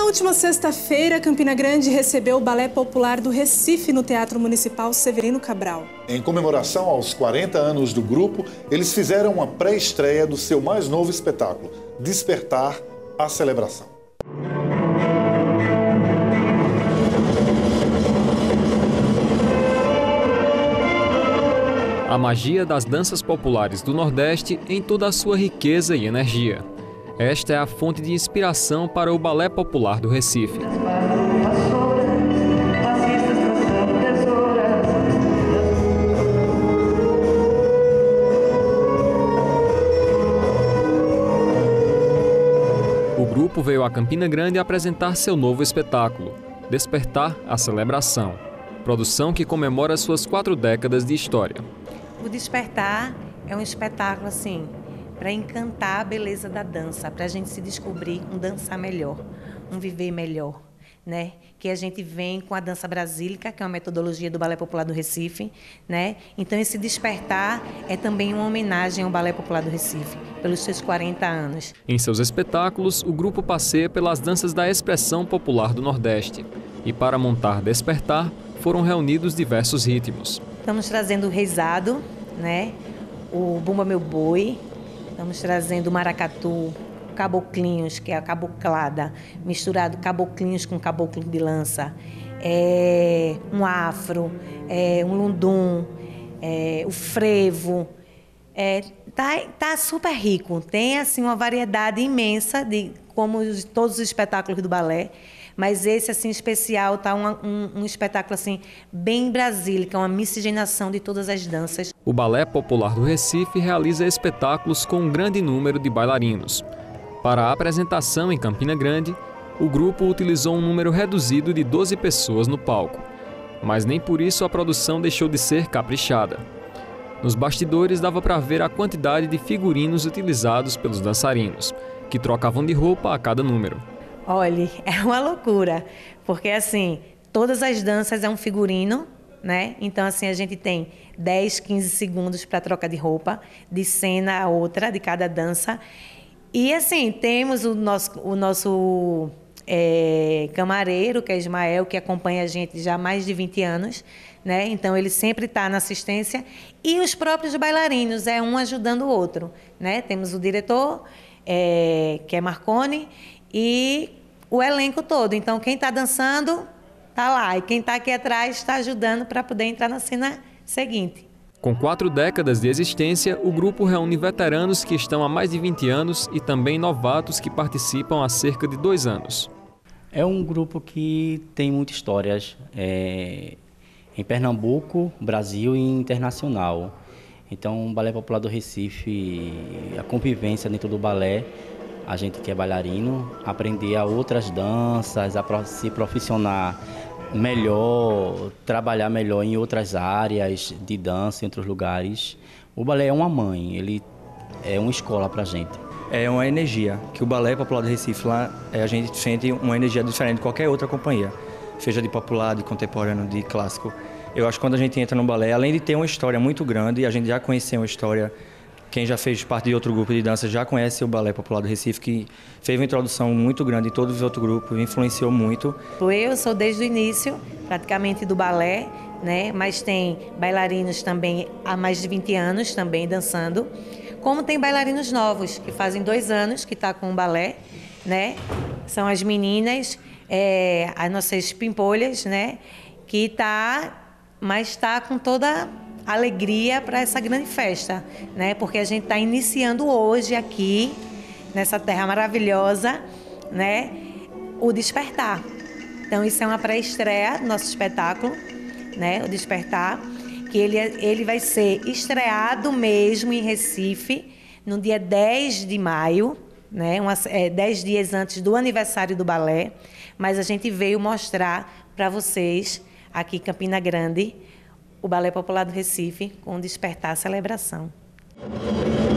última sexta-feira, Campina Grande recebeu o Balé Popular do Recife no Teatro Municipal Severino Cabral. Em comemoração aos 40 anos do grupo, eles fizeram uma pré-estreia do seu mais novo espetáculo, Despertar, a Celebração. A magia das danças populares do Nordeste em toda a sua riqueza e energia. Esta é a fonte de inspiração para o Balé Popular do Recife. O grupo veio a Campina Grande apresentar seu novo espetáculo, Despertar, a Celebração, produção que comemora suas 4 décadas de história. O Despertar é um espetáculo assim, para encantar a beleza da dança, para a gente se descobrir um dançar melhor, um viver melhor, né? Que a gente vem com a dança brasílica, que é uma metodologia do Balé Popular do Recife, né? Então esse Despertar é também uma homenagem ao Balé Popular do Recife, pelos seus 40 anos. Em seus espetáculos, o grupo passeia pelas danças da expressão popular do Nordeste. E para montar Despertar, foram reunidos diversos ritmos. Estamos trazendo o reizado, né? O Bumba Meu Boi. Estamos trazendo o maracatu, caboclinhos, que é a caboclada, misturado caboclinhos com caboclo de lança, um afro, um lundum, o frevo. Tá super rico, tem assim uma variedade imensa, como todos os espetáculos do balé, mas esse assim especial tá um espetáculo assim bem brasílico, uma miscigenação de todas as danças. O Balé Popular do Recife realiza espetáculos com um grande número de bailarinos. Para a apresentação em Campina Grande, o grupo utilizou um número reduzido de 12 pessoas no palco, mas nem por isso a produção deixou de ser caprichada. Nos bastidores dava para ver a quantidade de figurinos utilizados pelos dançarinos, que trocavam de roupa a cada número. Olha, é uma loucura, porque assim, todas as danças é um figurino, né? Então assim, a gente tem 10, 15 segundos para troca de roupa, de cena a outra, de cada dança. E assim, temos o nosso camareiro, que é Ismael, que acompanha a gente já há mais de 20 anos, né? Então ele sempre está na assistência. E os próprios bailarinos, um ajudando o outro, né? Temos o diretor, que é Marconi, e o elenco todo. Então quem está dançando está lá, e quem está aqui atrás está ajudando para poder entrar na cena seguinte. Com 4 décadas de existência, o grupo reúne veteranos que estão há mais de 20 anos e também novatos que participam há cerca de 2 anos. É um grupo que tem muitas histórias em Pernambuco, Brasil e internacional. Então, o Balé Popular do Recife, a convivência dentro do balé, a gente que é bailarino, aprender a outras danças, a se profissionar melhor, trabalhar melhor em outras áreas de dança, em outros lugares. O balé é uma mãe, ele é uma escola para a gente. É uma energia, que o Balé Popular do Recife, lá a gente sente uma energia diferente de qualquer outra companhia, seja de popular, de contemporâneo, de clássico. Eu acho que quando a gente entra no balé, além de ter uma história muito grande, a gente já conheceu uma história, quem já fez parte de outro grupo de dança já conhece o Balé Popular do Recife, que fez uma introdução muito grande em todos os outros grupos, influenciou muito. Eu sou desde o início, praticamente, do balé, né? Mas tem bailarinos também há mais de 20 anos também dançando, como tem bailarinos novos, que fazem 2 anos que está com o balé, né? São as meninas, as nossas pimpolhas, né? Que mas está com toda alegria para essa grande festa, né? Porque a gente está iniciando hoje aqui, nessa terra maravilhosa, né? O Despertar. Então isso é uma pré-estreia do nosso espetáculo, né? O Despertar, que ele vai ser estreado mesmo em Recife no dia 10 de maio, né? 10 dias antes do aniversário do balé, mas a gente veio mostrar para vocês aqui em Campina Grande o Balé Popular do Recife com o Despertar, a Celebração.